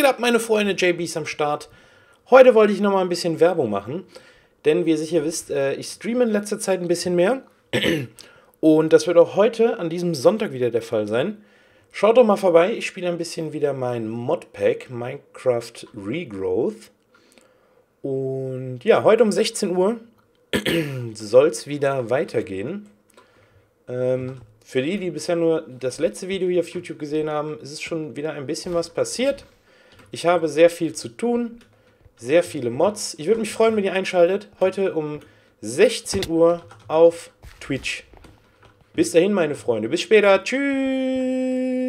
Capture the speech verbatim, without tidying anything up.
geht ab, meine Freunde? J B ist am Start. Heute wollte ich nochmal ein bisschen Werbung machen, denn wie ihr sicher wisst, äh, ich streame in letzter Zeit ein bisschen mehr und das wird auch heute an diesem Sonntag wieder der Fall sein. Schaut doch mal vorbei, ich spiele ein bisschen wieder mein Modpack Minecraft Regrowth und ja, heute um sechzehn Uhr soll es wieder weitergehen. Ähm, für die, die bisher nur das letzte Video hier auf YouTube gesehen haben, ist es schon wieder ein bisschen was passiert. Ich habe sehr viel zu tun, sehr viele Mods. Ich würde mich freuen, wenn ihr einschaltet. Heute um sechzehn Uhr auf Twitch. Bis dahin, meine Freunde. Bis später. Tschüss.